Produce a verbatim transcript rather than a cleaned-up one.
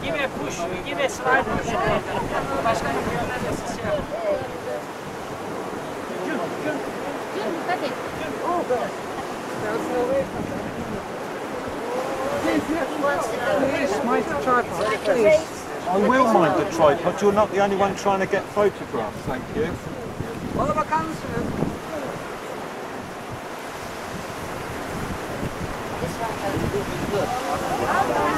Give a push, give a slide push. Başkanım yönlerle siz şey yapın. June, June. June, dikkat et. Oh, God. Please mind the tripod, please. I will mind the tripod. You're not the only one trying to get photographs. Thank you. Bana bakar mısınız? This one.